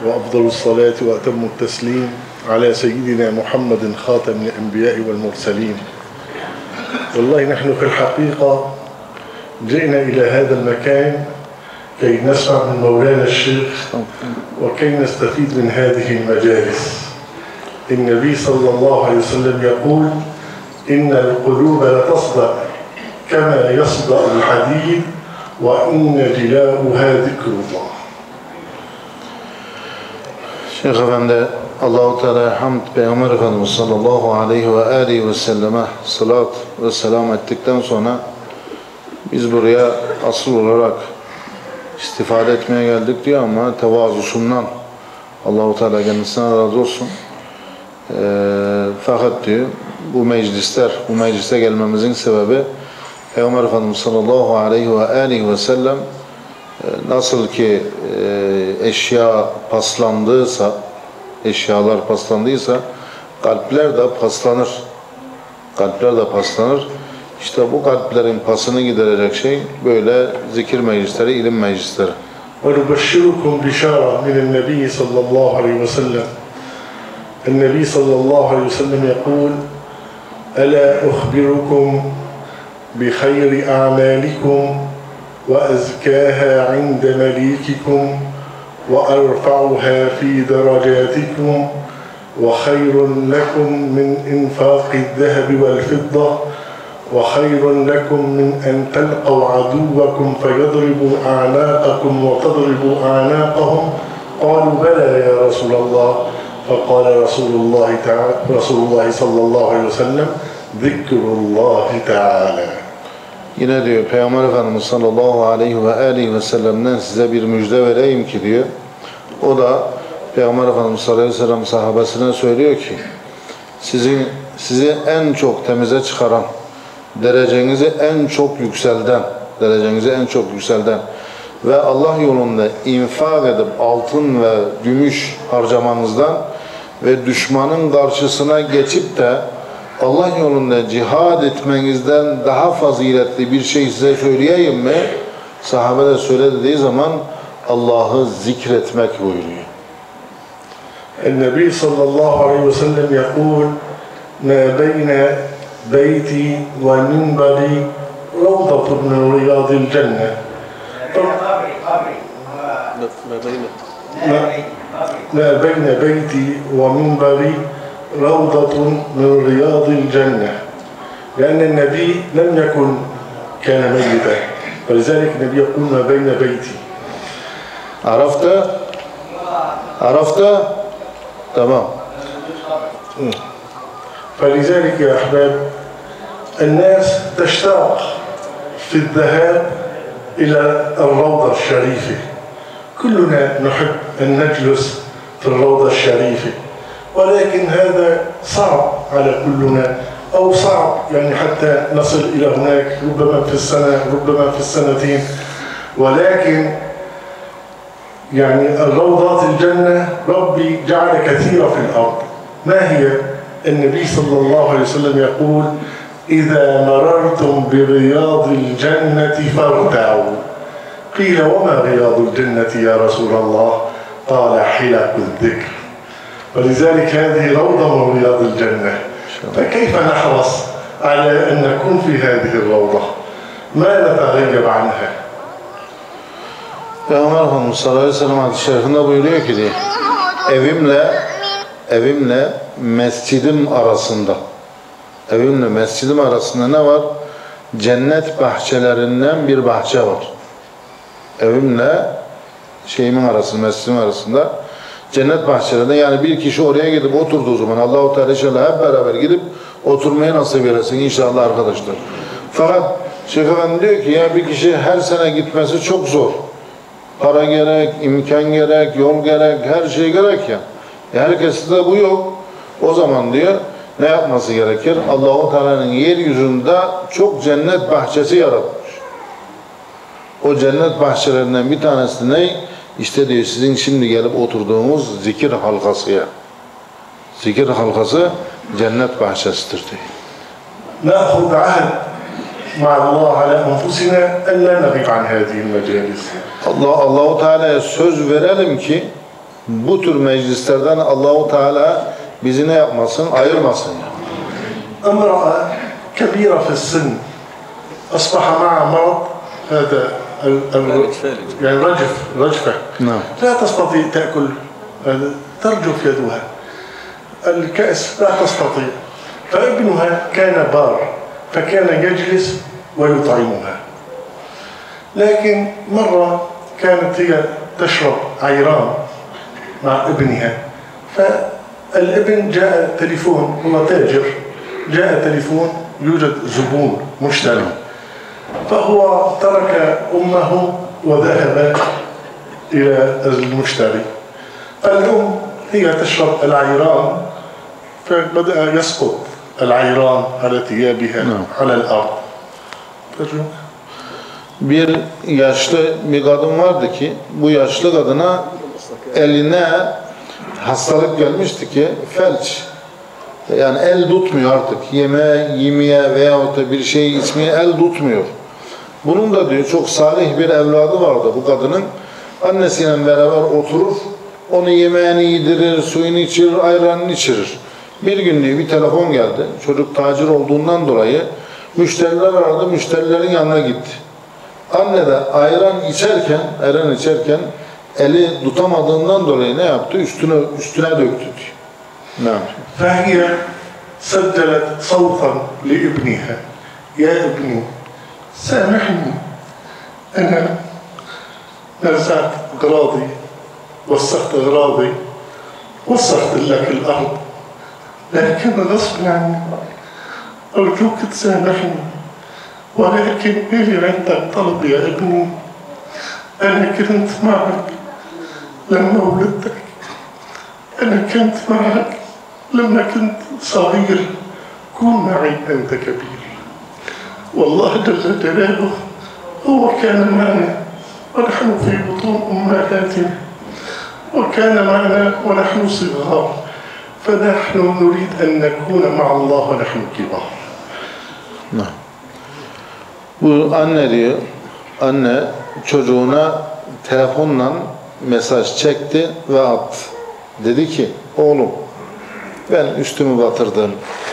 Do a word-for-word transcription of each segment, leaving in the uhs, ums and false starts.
وأفضل الصلاة وأتم التسليم على سيدنا محمد خاتم الأنبياء والمرسلين. والله نحن في الحقيقة جئنا إلى هذا المكان كي نسمع من مولانا الشيخ وكي نستفيد من هذه المجالس. النبي صلى الله عليه وسلم يقول: إن القلوب لتصدأ كما يصدأ الحديد وإن جلاؤها ذكر الله. Şeyh Efendi, Allah-u Teala'ya hamd, Peygamber Efendimiz sallallahu aleyhi ve aleyhi ve selleme salat ve selam ettikten sonra biz buraya asıl olarak istifade etmeye geldik diyor ama tevazusundan Allah-u Teala kendisine razı olsun. E, fakat diyor bu meclisler, bu meclise gelmemizin sebebi Peygamber Efendimiz sallallahu aleyhi ve aleyhi ve sellem nasıl ki e, eşya paslandıysa, eşyalar paslandıysa kalpler de paslanır. Kalpler de paslanır. İşte bu kalplerin pasını giderecek şey böyle zikir meclisleri, ilim meclisleri. وَنُبَشِّرُكُمْ بِشَارَةٍ مِنَ النَّبِيِّ صلى الله عليه وسلم. النبي صلى الله عليه وسلم يقول: ألا أخبركم بخير أعمالكم وأزكاها عند مليككم وأرفعها في درجاتكم وخير لكم من إنفاق الذهب والفضة وخير لكم من أن تلقوا عدوكم فيضربوا أعناقكم وتضربوا أعناقهم. قالوا: بلى يا رسول الله. فقال رسول الله تعالى رسول الله صلى الله عليه وسلم: ذكر الله تعالى. Yine diyor Peygamber Efendimiz sallallahu aleyhi ve aleyhi ve sellem'den size bir müjde vereyim ki diyor. O da Peygamber Efendimiz sallallahu aleyhi ve sellem sahabesine söylüyor ki sizin sizi en çok temize çıkaran, derecenizi en çok yükselten, derecenizi en çok yükselten ve Allah yolunda infak edip altın ve gümüş harcamanızdan ve düşmanın karşısına geçip de Allah yolunda cihad etmenizden daha faziletli bir şey size söyleyeyim mi? Sahabe de söyle dediği zaman Allah'ı zikretmek buyuruyor. النبي صلى الله عليه وسلم يقول: ما بين بيتي ومنبري روضة من رياض الجنة. ما بين بيتي ومنبري روضة من رياض الجنة. لأن النبي لم يكن كان ميتا فلذلك النبي يقول: ما بين بيتي. عرفت؟ عرفت؟ تمام. فلذلك يا أحباب الناس تشتاق في الذهاب إلى الروضة الشريفة. كلنا نحب أن نجلس في الروضة الشريفة، ولكن هذا صعب على كلنا، أو صعب يعني حتى نصل إلى هناك، ربما في السنة ربما في السنتين. ولكن يعني الروضات الجنة ربي جعل كثيرة في الأرض. ما هي؟ النبي صلى الله عليه وسلم يقول: إذا مررتم برياض الجنة فارتعوا. قيل: وما رياض الجنة يا رسول الله؟ قال: حلق الذكر. ولذلك هذه روضة من رياض الجنة. فكيف نحرص على أن نكون في هذه الروضة؟ ما نتغيب عنها؟ Peygamber Efendimiz sallallahu aleyhi ve sellem hadis-i şerifinde buyuruyor ki diye, evimle evimle mescidim arasında evimle mescidim arasında ne var? Cennet bahçelerinden bir bahçe var. Evimle şeyimin arasında, mescidim arasında cennet bahçelerinde, yani bir kişi oraya gidip oturduğu zaman Allah-u Teala inşallah hep beraber gidip oturmaya nasip eylesin inşallah arkadaşlar. Fakat Şeyh Efendi diyor ki ya bir kişi her sene gitmesi çok zor. Para gerek, imkan gerek, yol gerek, her şey gerek ya. E herkeste de bu yok. O zaman diyor ne yapması gerekir? Allah-u Teala'nın yeryüzünde çok cennet bahçesi yaratmış. O cennet bahçelerinden bir tanesi ne? İşte diyor sizin şimdi gelip oturduğumuz zikir halkası ya. Zikir halkası cennet bahçesidir diyor. نأخذ عهد مع الله على أنفسنا أن لا نغيب عن هذه المجالس. Allah Allahu Teala'ya söz verelim ki bu tür meclislerden Allahu Teala bizi ne yapmasın? Ayırmasın yani. امرأة كبيرة في السن أصبح معها مرض هذا ال- ال- يعني رجف رجفة نعم. لا تستطيع تأكل ترجف يدها الكأس لا تستطيع فابنها كان بار فكان يجلس ويطعمها لكن مرة كانت هي تشرب عيران مع ابنها فالابن جاء تليفون هو تاجر جاء تليفون يوجد زبون مشتري فهو ترك أمه وذهب إلى المشتري الأم هي تشرب العيران فبدأ يسقط العيران على ثيابها نعم. على الأرض ترجمة Bir yaşlı bir kadın vardı ki bu yaşlı kadına eline hastalık gelmişti ki felç. Yani el tutmuyor artık. Yeme, yemeye veyahut da bir şey içmeye el tutmuyor. Bunun da diyor çok salih bir evladı vardı bu kadının. Annesiyle beraber oturur, onu yemeğini yedirir, suyunu içirir, ayranını içirir. Bir gün diyor bir telefon geldi. Çocuk tacir olduğundan dolayı müşteriler aradı, müşterilerin yanına gitti. Anne de ayran içerken, ayran içerken eli tutamadığından dolayı ne yaptı? Üstüne üstüne döktü diyor. Ne yapıyor? فهي سجلت صوتا لابنها يا ابني سامحني أنا نزعت أغراضي وسخت أغراضي وسخت لك الأرض لكن غصب عني أرجوك تسامحني ولكن لي عندك طلب يا ابني أنا كنت معك لما ولدتك أنا كنت معك لما كنت صغير كن معي أنت كبير والله جل جلاله هو كان معنا ونحن في بطون أمهاتنا وكان معنا ونحن صغار فنحن نريد أن نكون مع الله ونحن كبار Bu anne diyor, anne çocuğuna telefonla mesaj çekti ve attı. Dedi ki, oğlum ben üstümü batırdım,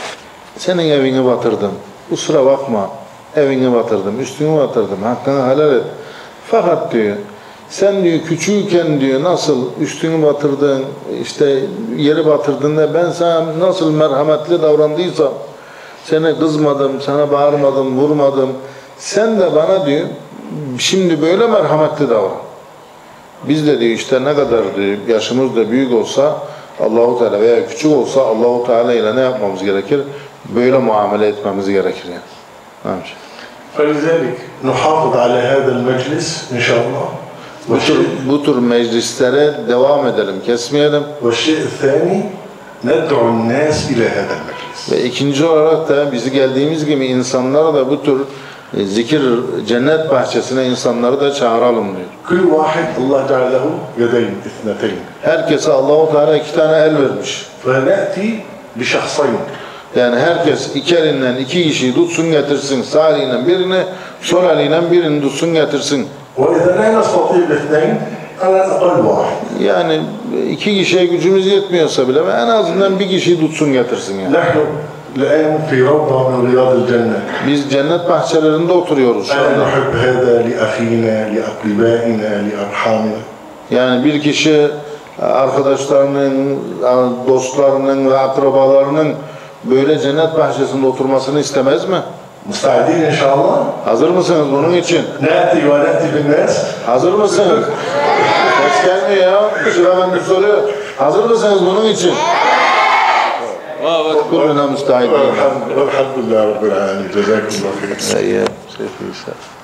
senin evini batırdım, kusura bakma, evini batırdım, üstümü batırdım, hakkını helal et. Fakat diyor, sen diyor küçükken diyor nasıl üstünü batırdın, işte yeri batırdığında ben sana nasıl merhametli davrandıysam, seni kızmadım, sana bağırmadım, vurmadım, sen de bana diyor, şimdi böyle merhametli davran. Biz de diyor işte ne kadar diyor, yaşımız da büyük olsa, Allahu Teala veya küçük olsa Allahu Teala ile ne yapmamız gerekir? Böyle muamele etmemiz gerekir yani. Amin. فلذلك نحافظ على هذا المجلس إن شاء الله. Bu tür, bu tür meclislere devam edelim, kesmeyelim. والشيء الثاني ندعو الناس إلى هذا المجلس. Ve ikinci olarak da bizi geldiğimiz gibi insanlara da bu tür e, zikir cennet bahçesine insanları da çağıralım diyor. كل واحد الله جعل له يدين اثنتين. Herkese Allahu Teala iki tane el vermiş. فنأتي بشخصين. Yani herkes iki elinden iki kişiyi tutsun getirsin. Sağ eliyle birini, sol eliyle birini tutsun getirsin. وإذا لا نستطيع الاثنين على الأقل واحد. Yani iki kişiye gücümüz yetmiyorsa bile en azından bir kişiyi tutsun getirsin yani. نحن الآن في روضة من رياض الجنة. Biz cennet bahçelerinde oturuyoruz şu أنا anda. نحب هذا لأخينا لأقربائنا لأرحامنا. Yani bir kişi arkadaşlarının, dostlarının ve akrabalarının böyle cennet bahçesinde oturmasını istemez mi? مستعدين إن شاء الله. Hazır mısınız bunun için? نأتي ونأتي بالناس. Hazır mısınız? Ses gelmiyor ya. Sıra bende soruyor. Hazır mısınız bunun için? Kuluna müstahit. والحمد لله رب العالمين جزاكم الله خير. İyi.